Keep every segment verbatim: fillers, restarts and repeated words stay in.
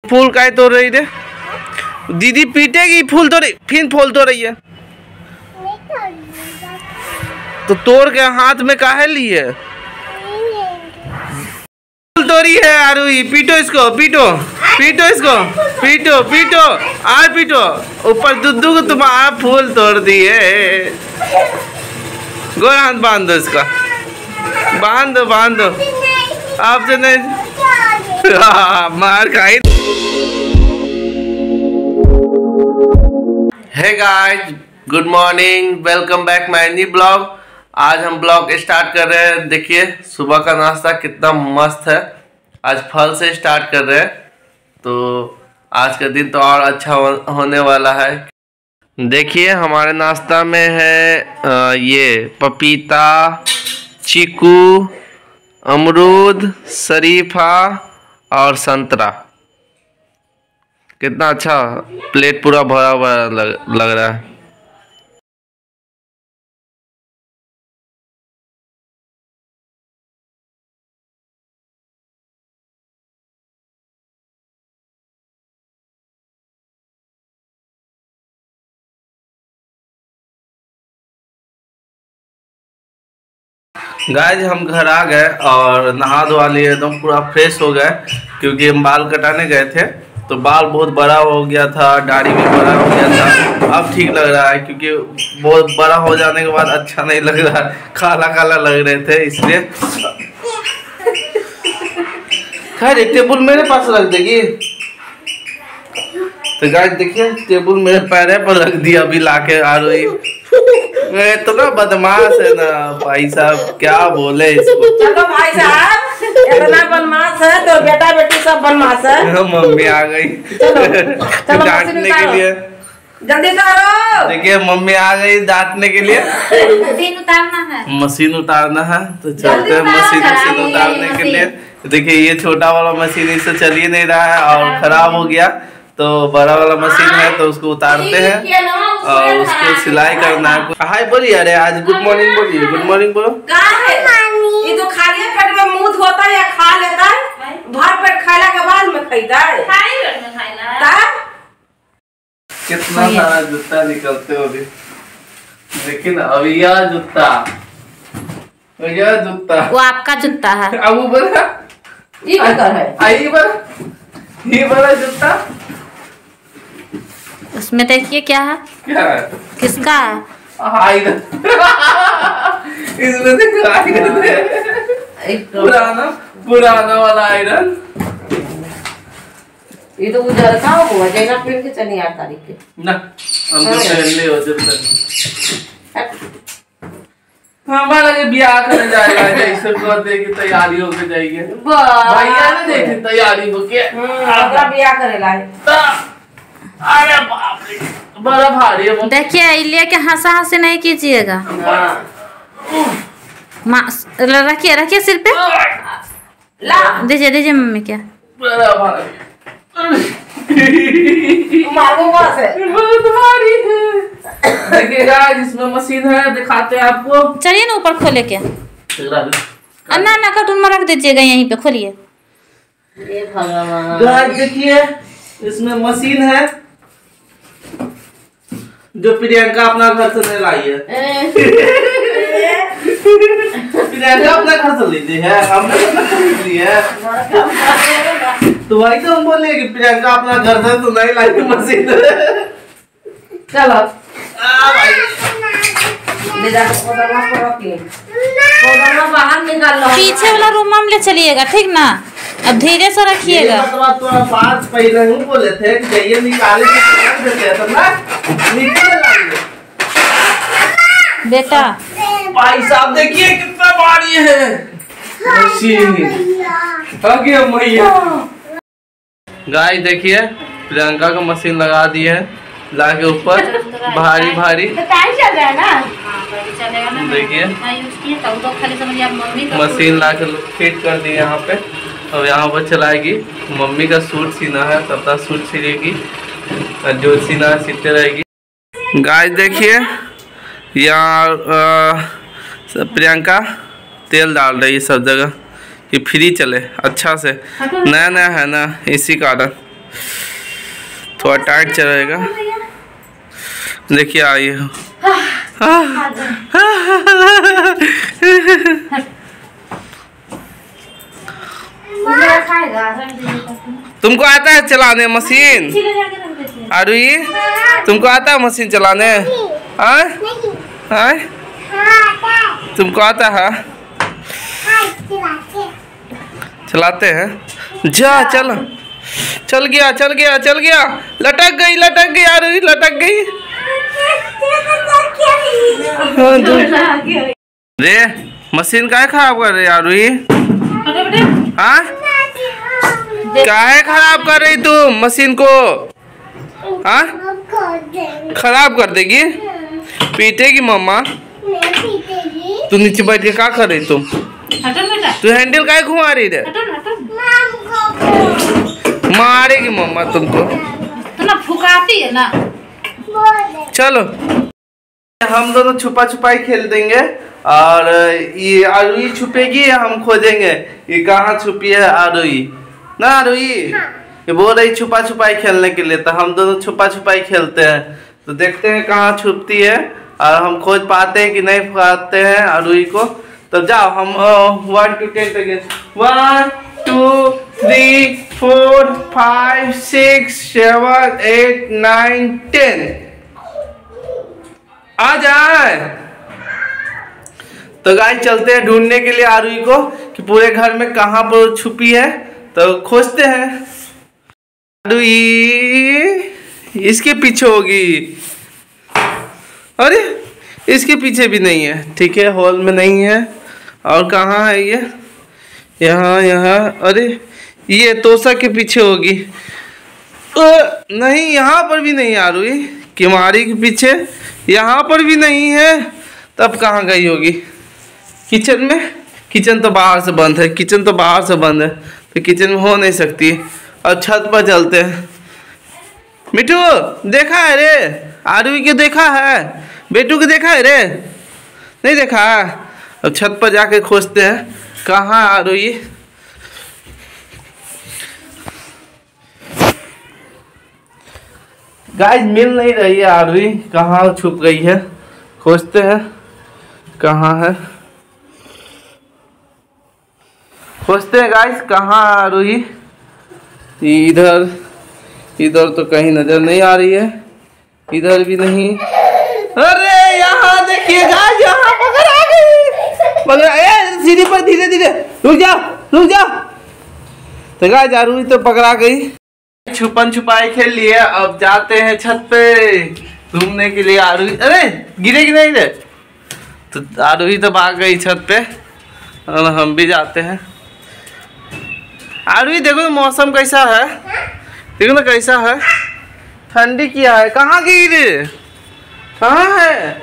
फूल काहे तोड़ रही रे? दीदी पीटेगी। फूल तोड़ फिर फूल तोड़ रही है तो तोड़ के हाथ में काहे लिए? फूल तोड़ी है आरुई। पीटो इसको, पीटो पीटो इसको, पीटो पीटो आ पीटो। ऊपर दुद्दू को तुम्हारा फूल तोड़ दिए। गोर हाथ बांध दो इसका, बांध दो बांध दो। आपसे नहीं मार खाई। Hey guys, good morning, welcome back my new blog. आज हम ब्लॉग स्टार्ट कर रहे हैं। देखिए सुबह का नाश्ता कितना मस्त है। आज फल से स्टार्ट कर रहे हैं तो आज का दिन तो और अच्छा हो, होने वाला है। देखिए हमारे नाश्ता में है आ, ये पपीता, चीकू, अमरूद, शरीफा और संतरा। कितना अच्छा प्लेट पूरा भरा हुआ लग, लग रहा है। गाइस हम घर आ गए और नहा धोवा लिए, एकदम पूरा फ्रेश हो गए क्योंकि हम बाल कटाने गए थे तो बाल बहुत बड़ा हो गया था, दाढ़ी भी बड़ा हो गया था। अब ठीक लग रहा है क्योंकि बहुत बड़ा हो जाने के बाद अच्छा नहीं लग रहा, काला काला लग रहे थे इसलिए। खैर टेबल मेरे पास रख देगी तो गाइस देखिए टेबल मेरे पैरे पर रख दिया अभी लाके आ रही। इतना तो बदमाश है ना भाई साहब, क्या बोले इसको। चलो भाई साहब, इतना बदमाश है तो बेटा बेटी सब बदमाश है। मम्मी आ गई डांटने के लिए। जल्दी करो। देखिए मम्मी आ गई डांटने के लिए। मशीन उतारना है, मशीन उतारना है तो चलते हैं मशीन मशीन उतारने के लिए। देखिए ये छोटा वाला मशीन इससे चल ही नहीं रहा है और खराब हो गया तो बड़ा वाला मशीन है तो उसको उतारते हैं और उसको सिलाई करना है। हाय बोलिए, अरे आज गुड मॉर्निंग बोलिए, गुड मॉर्निंग बोलो। ये तो खाली पेट में मुंह धोता है या खा लेता है, भर पेट खाला के बाद में खाता है। खाली पेट में खाइला। कितना सारा जूता निकलते हो अभी। देखिए ना अभी यह जूता, यह जूता वो आपका जूता है। अब वो बड़ा ये क्या है? आई बड़ा, ये बड़ा जूता उसमें देखिए क्या है, क्या है? किसका है? आयरन। इसमें देखो आयरन है, पुराना पुराना वाला आयरन। ये तो उधर का हुआ जैना पहन के चली आठ तारीख के ना हम तो पहले हो जब हमारा के ब्याह करने जाएगा जैसे कहते कि तैयारी होके जाएगी भैया ने देखे तैयारी होके आपका ब्याह करेला है। अरे बाप रे बड़ा भारी है। देखिए इलिया के हंसा हंसी नहीं कीजिएगा। रखिए रखिए सिर पे, ला दीजिए दीजिए मम्मी क्या बड़ा भारी बहुत भारी है। देखिएगा जिसमें मशीन है दिखाते हैं आपको। चलिए ना ऊपर खोले क्या, अन्ना ना कार्टून में रख दीजिएगा यहीं पे, खोलिए। देखिए इसमें मशीन है जो प्रियंका अपना घर से नहीं लाई है। प्रियंका अपना घर से ली है, हमने अपना खरीद ली है। तो वही तो हम बोले कि प्रियंका अपना घर से तो नहीं लाई मशीन। चलो बाहर निकाल लो। पीछे वाला रूम में ले चलिएगा ठीक ना, अब धीरे से रखिएगा। तो बात पहले ही बोले थे कि ये निकाले तो ना बेटा। भाई साहब देखिए कितना भारी है मशीन। गाइस देखिए प्रियंका का मशीन लगा दी है ला के ऊपर, भारी भारी चल रहा है ना। देखिए मशीन ला के फिट कर दी यहाँ पे। अब यहाँ पर चलाएगी। मम्मी का सूट सीना है तब तक सूट सिलेगी और जो सीना सीते रहेगी। गाइस देखिए यहाँ प्रियंका तेल डाल रही है सब जगह कि फ्री चले अच्छा से। नया नया है ना इसी कारण थोड़ा टाइट चलेगा। देखिए आइए। तुमको आता है चलाने मशीन? आरुई तुमको आता है मशीन चलाने? हाँ हाँ तुमको आता है? चलाते हैं। जा चल चल गया चल गया चल गया। लटक गई लटक गई आरुई लटक गई। रे मशीन काहे खराब कर रही आरुई? हाँ काहे खराब कर रही तू मशीन को? हाँ खराब कर देगी? पीटेगी मम्मा? तू नीचे बैठ के क्या कर रही तुम? तू हैंडल काहे घुमा रही रे? मारेगी मम्मा तुमको। तो ना फुकाती है ना। चलो हम दोनों छुपा छुपाई खेल देंगे और ये आरुई छुपेगी या हम खोजेंगे ये कहाँ छुपी है आरुई ना। आरुई ये बोल रही छुपा छुपाई खेलने के लिए, तो हम दोनों छुपा छुपाई खेलते हैं। तो देखते हैं कहाँ छुपती है और हम खोज पाते हैं कि नहीं पाते हैं आरुई को। तो जाओ हम वन टू टेन तक one two three four five six seven eight nine ten आ जाए। तो गाइस चलते हैं ढूंढने के लिए आरुई को कि पूरे घर में कहाँ पर छुपी है। तो खोजते हैं। आरुई इसके पीछे होगी। अरे इसके पीछे भी नहीं है। ठीक है हॉल में नहीं है। और कहाँ है ये? यहाँ यहाँ। अरे ये तोसा के पीछे होगी। नहीं यहाँ पर भी नहीं आरुई। किमारी के पीछे यहाँ पर भी नहीं है। तब कहाँ गई होगी? किचन में? किचन तो बाहर से बंद है। किचन तो बाहर से बंद है तो किचन में हो नहीं सकती। और छत पर चलते हैं। मिठू देखा है रे आरुई के? देखा है बेटू के? देखा है रे? नहीं देखा। अब छत पर जाके खोजते हैं कहाँ आरुई। गाइस मिल नहीं रही है आरुई, कहाँ छुप गई है। खोजते हैं कहाँ है। खोजते हैं गाइस कहाँ आरुई। इधर इधर तो कहीं नजर नहीं आ रही है। इधर भी नहीं। अरे यहाँ देखिए गाइस यहाँ पकड़ आ गई। पकड़ ए सीढ़ी पर धीरे धीरे रुक जा रुक जा। तो गाइस आरुई तो पकड़ा गई। छुपन छुपाई खेल लिए। अब जाते हैं छत पे घूमने के लिए। आरुई अरे गिरेगी नहीं रे। तो आरुई तो भाग गई छत पे और हम भी जाते हैं। आरुई देखो तो मौसम कैसा है। देखो ना कैसा है। ठंडी किया है। कहाँ गई रे? कहाँ है?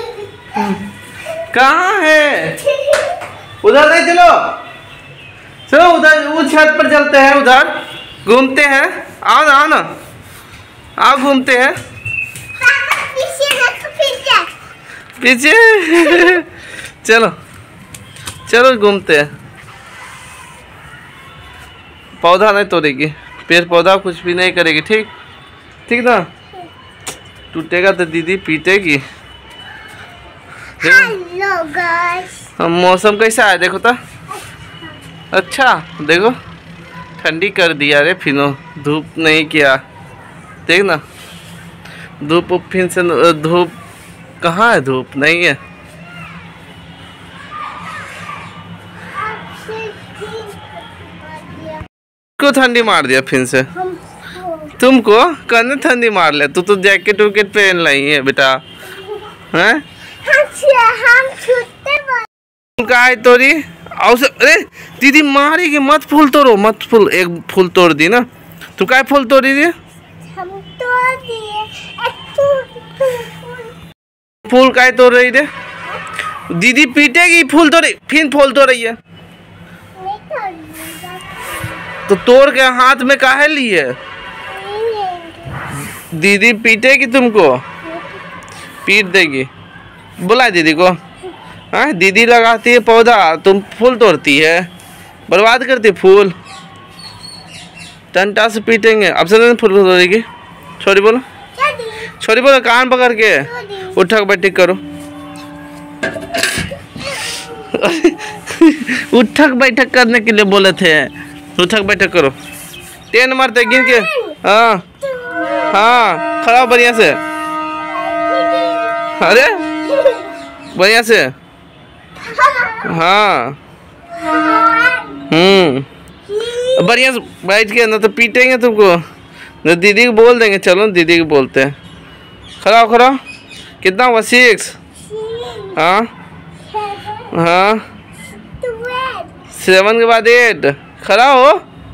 कहाँ है? उधर नहीं चलो चलो उधर उस छत पर चलते हैं। उधर घूमते हैं। आओ ना आओ ना आओ घूमते हैं। पीछे चलो चलो घूमते हैं। पौधा नहीं तोड़ेगी। पेड़ पौधा कुछ भी नहीं करेगी। ठीक ठीक ना। टूटेगा तो दीदी पीटेगी। Hello guys. मौसम कैसा है देखो तो। अच्छा देखो ठंडी कर दिया रे। फिनो धूप नहीं किया। देख ना धूप फिर से धूप कहाँ है? धूप नहीं है। को ठंडी मार दिया फिर से। तुमको कने ठंडी मार ले? तू तो जैकेट वैकेट पहन लाई है बेटा। हैं का है तोरी? अरे दीदी मारेगी मत। फूल तोड़ो मत। फूल एक फूल तोड़ दी ना। तू काय फूल तोड़ी दी? हम तोड़ दिए। फूल काय तोड़ रही रे? दीदी पीटेगी। फूल तोड़ी फिर फूल तोड़ रही है। तो तोड़ के हाथ में काहे लिए? दीदी पीटेगी तुमको। पीट देगी। बुला दीदी को। हाँ दीदी लगाती है पौधा तुम फूल तोड़ती है। बर्बाद करती फूल। डंडा से पीटेंगे। अब से फुल की छोरी बोलो, छोरी बोलो, कान पकड़ के उठक बैठक करो। उठक बैठक करने के लिए बोले थे, उठक बैठक करो। टेन मारते गिन के। हाँ हाँ खड़ा बढ़िया से। अरे बढ़िया से। हाँ हम्म बढ़िया से बैठ के, ना तो पीटेंगे तुमको, ना दीदी को बोल देंगे। चलो दीदी को बोलते हैं। खड़ा हो, खड़ा। कितना हुआ? सिक्स। हाँ हाँ सेवन के बाद एट। खड़ा हो,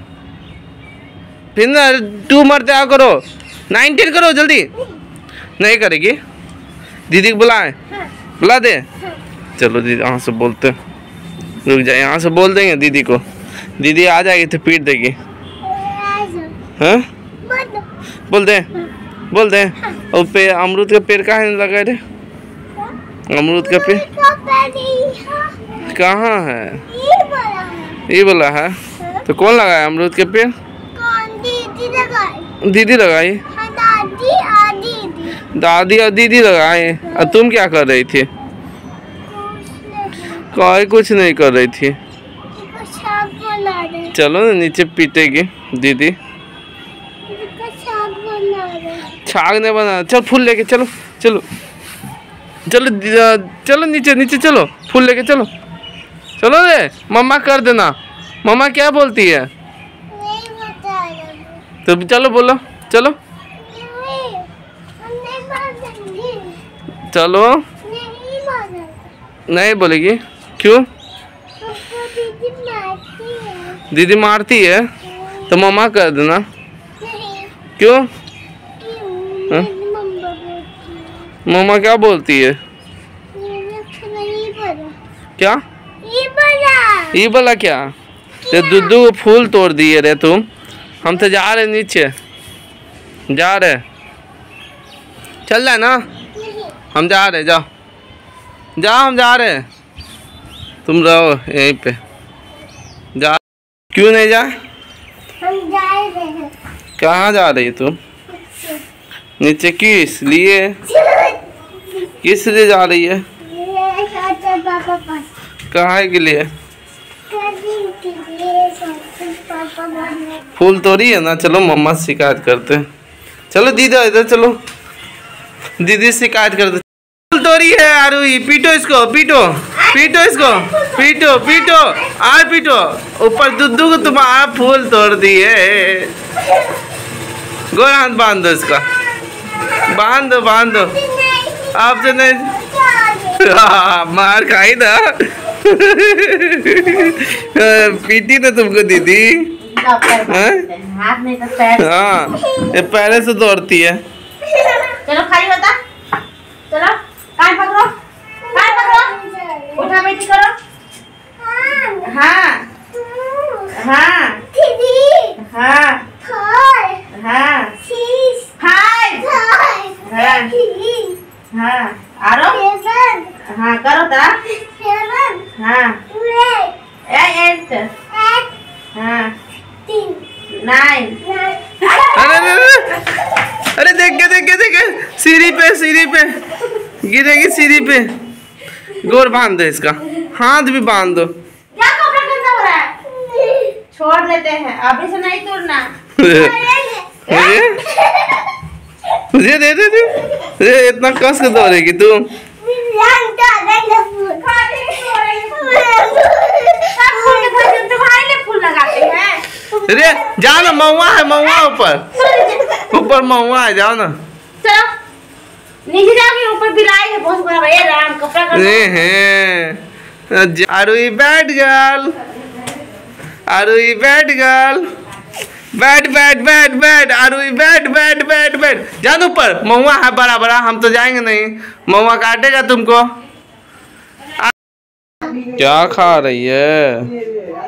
फिर ना टू मरते आओ करो। नाइनटीन करो जल्दी। नहीं करेगी? दीदी को बुलाए, बुला दे। चलो दीदी यहाँ से बोलते, रुक जाए, यहाँ से बोल देंगे दीदी को। दीदी आ जाएगी तो पीट देगी। हाँ बोल दे, बोल दे। और पे अमरूद का पेड़ कहाँ लगा रे? अमरूद का पेड़ कहाँ है? ये बोला है तो कौन लगाया अमरूद के पेड़? दीदी लगाई। दीदी लगाई? दादी और दीदी। दादी और दीदी लगाए। और तुम क्या कर रही थी? कोई कुछ नहीं कर रही थी। चलो ना नीचे पीटेगी दीदी। छाग नहीं बना। चल फूल लेके चलो, चलो चलो चलो नीचे नीचे चलो, फूल लेके चलो। चलो रे, मम्मा कर देना। मम्मा क्या बोलती है? नहीं बता। तो चलो बोलो, चलो नहीं, नहीं बोलेंगे। चलो। नहीं बोलेंगे। नहीं बोलेगी? क्यों? दीदी मारती है। दीदी मारती है तो मम्मा कर देना। नहीं। क्यों? क्यों? हाँ? मम्मा बोलती है। मम्मा क्या बोलती है? नहीं बोला। क्या ये बोला। ये बोला क्या? तो दुद्धू को फूल तोड़ दिए रे तुम। हम तो जा रहे नीचे, जा रहे। चल जाए ना, हम जा रहे। जाओ जाओ, हम जा रहे। तुम रहो यहीं पे। जा। क्यों नहीं जा? हम जा रहे हैं। कहाँ जा रही तुम? नीचे किस लिए? किस लिए जा रही है? पापा पास। कहाँ के लिए? के लिए पापा बोलने। फूल तोड़ी है ना। चलो मम्मा से शिकायत करते हैं। चलो दीदी इधर चलो, दीदी से शिकायत करते। फूल तोड़ी है आरुई, पीटो इसको, पीटो पीटो इसको, पीटो पीटो आ पीटो। ऊपर दुद्धू को तुम्हारा फूल तोड़ दिए। गोर हाथ बांध दो इसका, बांध दो बांध दो। आपसे नहीं हाँ, मार खाई ना। पीटी ना तुमको दीदी। हाथ नहीं तो पैर। हाँ ये पैरे से दौड़ती है। चलो खड़ी होता, चलो कान पकड़ो, कान पकड़ो, उठा बैठी करो। हाँ हाँ दीदी। हाँ फोर। हाँ सिक्स। फाइव। फाइव। हाँ थ्री। हाँ आरो। सेवन। हाँ करो ता। सेवन। हाँ एट। एट। एट। हाँ तीन। नाइन। नाइन। अरे अरे अरे, अरे देख के देख के देख के, सीढ़ी पे सीढ़ी पे गिरेगी, सीढ़ी पे। गोर बांध दो इसका, हाथ भी बांध दो। क्या कपड़ा गंदा हो रहा है? छोड़ देते हैं, अभी से नहीं तोड़ना। मुझे मुझे दे दे दे। अरे इतना कस के दौड़ेगी तू। तुम्हारे लिए फूल लगाते हैं। अरे जाओ ना, महुआ है, महुआ ऊपर ऊपर महुआ है, जाओ ना। चलो नीचे जाओगे, ऊपर बिलाई है बहुत बड़ा। ये राम कपड़ा हैं Arui bad girl, Arui bad girl, बैठ बैठ बैठ बैठ आरुई बैठ बैठ बैठ बैठ। जान ऊपर, महुआ है बड़ा बड़ा, हम तो जाएंगे नहीं, महुआ काटेगा तुमको। क्या खा रही है?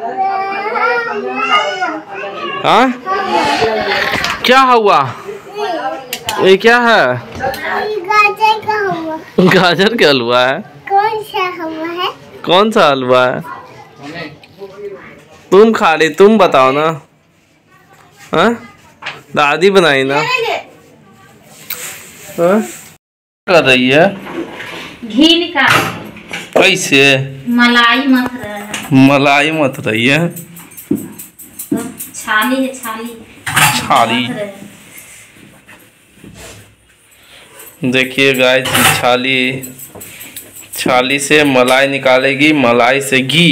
हाँ क्या हुआ? ये क्या है? गाजर का हलवा। गाजर का हलवा है? कौन सा हलवा है? कौन सा हलवा है? तुम खा रही, तुम बताओ ना। हाँ दादी बनाई ना। हाँ कर रही है घी निकाल कैसे? मलाई मत रहा है, मलाई मत रही है, तो छाली है छाली छाली। मत रहे। देखिए गाइस छाली छाली से मलाई निकालेगी, मलाई से घी।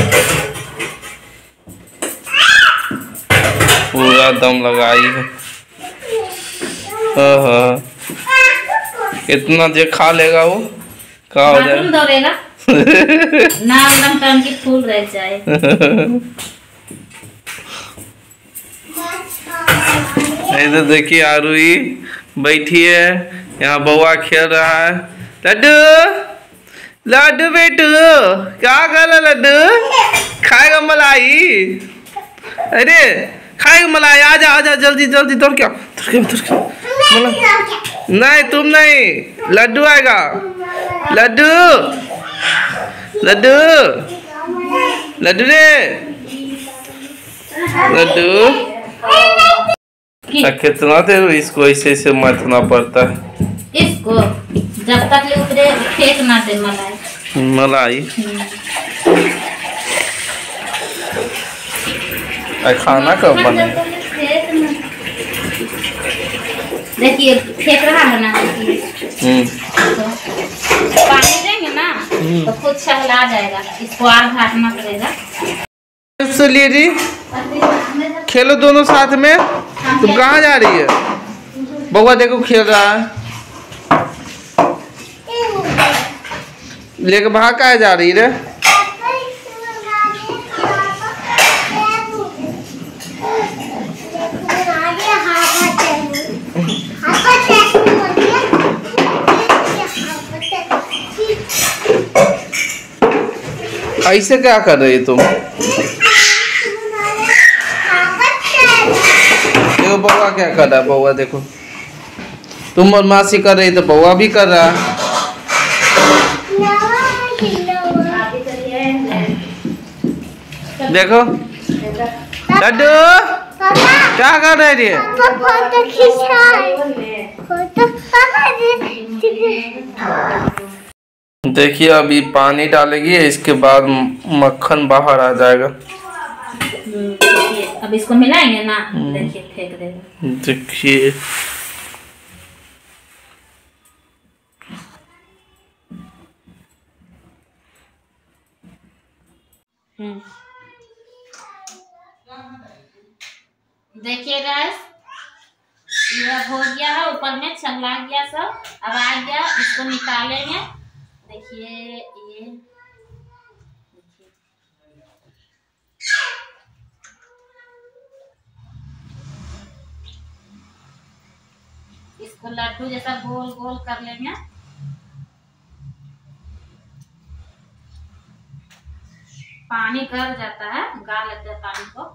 पूरा दम लगाई है। हाँ इतना जो खा लेगा वो क्या हो बाथरूम दौड़ेगा ना, एकदम टंकी फूल रह जाए। इधर देखिए आरुई बैठी है, यहाँ बउआ खेल रहा है। लड्डू लड्डू बेटू क्या कर रहा लड्डू? खाएगा मलाई? अरे खाएगा मलाई? आजा आजा जल्दी जल्दी दौड़ के आओ, दौड़ के दौड़ के नहीं तुम नहीं, लड्डू आएगा। लड्डू लड्डू लड्डू रे लड्डू। कितना देर इसको ऐसे ऐसे मथना पड़ता है? इसको जब तक ले उतरे फेंक ना दे मलाई। मलाई खाना कब बने? देखिए फेंक रहा है ना, देखिए तो पानी देंगे ना तो खुद सहला जाएगा, इसको आग घाटना पड़ेगा। लीजिए खेलो दोनों साथ में। तुम कहाँ जा रही है? बउआ देखो खेल रहा है, लेके भाग कहाँ जा रही रे? ऐसे क्या कर रही तुम? देखो बउआ क्या कर रहा है, बउआ देखो तुम बदमाशी कर रही तो बउआ भी कर रहा है। देखो लड्डू क्या कर रहे थे? देखिए अभी पानी डालेगी, इसके बाद मक्खन बाहर आ जाएगा। अब इसको मिलाएंगे ना, देखिए फेंक देगा। देखिए देखिए गाइस ये हो गया है, ऊपर में छंगला गया सब, अब आ गया, इसको निकालेंगे। देखिए ये देखिए इसको लड्डू जैसा गोल गोल कर लेंगे। पानी कर जाता है, गाल लेते हैं पानी को।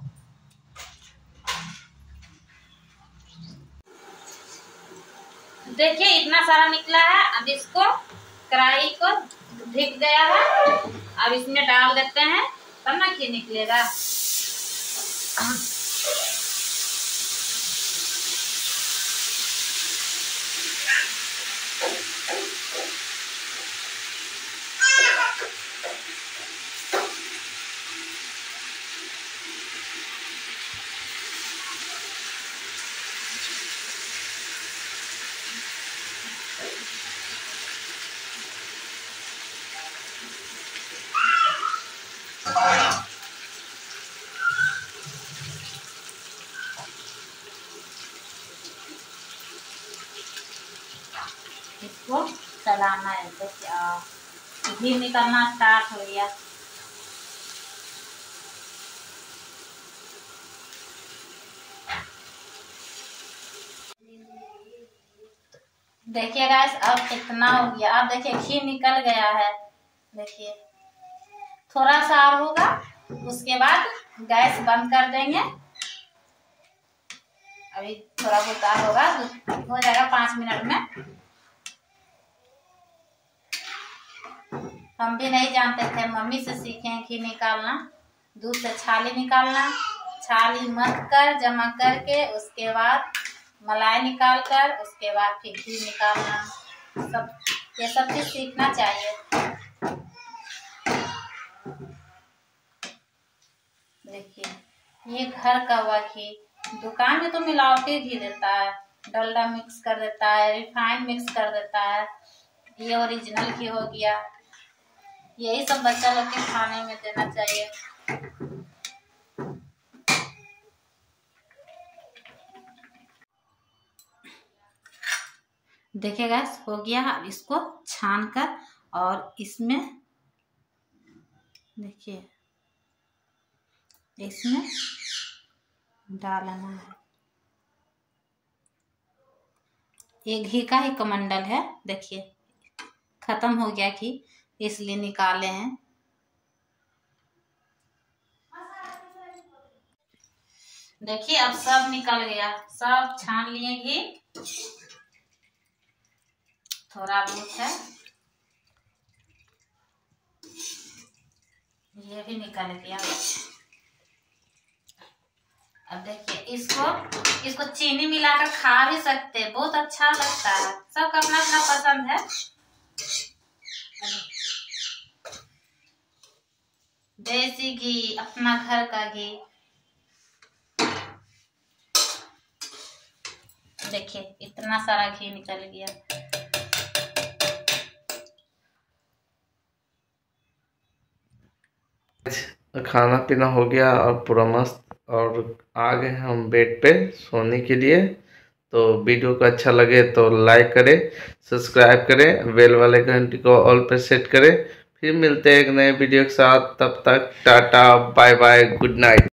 देखिए इतना सारा निकला है, अब इसको कढ़ाई को ढक गया है, अब इसमें डाल देते हैं तब ना खीर निकलेगा। इसको चलाना है तो क्या घी निकलना स्टार्ट हो गया। देखिए गाइस अब कितना हो गया, अब देखिए घी निकल गया है। देखिए थोड़ा सा और होगा, उसके बाद गैस बंद कर देंगे। अभी थोड़ा बहुत और होगा तो हो जाएगा पाँच मिनट में। हम भी नहीं जानते थे, मम्मी से सीखे घी निकालना, दूध से छाली निकालना, छाली मत कर, जमा करके उसके बाद मलाई निकाल कर उसके बाद फिर घी निकालना। सब ये सब चीज सीखना चाहिए। देखिए ये घर का हुआ घी, दुकान में तो मिलावटी घी देता है, डलडा मिक्स कर देता है, रिफाइंड मिक्स कर देता है। ये ओरिजिनल घी हो गया। यही सब बच्चा लोग के खाने में देना चाहिए। देखिए गैस हो गया। अब इसको छान कर और इसमें देखिए इसमें डालना है। ये घी का ही कमंडल है। देखिए खत्म हो गया घी, इसलिए निकाले हैं। देखिए अब सब निकल गया, सब छान लिए घी। थोड़ा बहुत है, ये भी निकल गया। अब देखिए इसको इसको चीनी मिलाकर खा भी सकते हैं, बहुत अच्छा लगता है। सबका अपना अपना पसंद है। देसी घी, अपना घर का घी। देखिए इतना सारा घी निकल गया। खाना पीना हो गया और पूरा मस्त, और आ गए हम बेड पे सोने के लिए। तो वीडियो को अच्छा लगे तो लाइक करें, सब्सक्राइब करें, बेल वाले घंटी को ऑल पे सेट करें। फिर मिलते हैं एक नए वीडियो के साथ। तब तक tata bye bye, good night.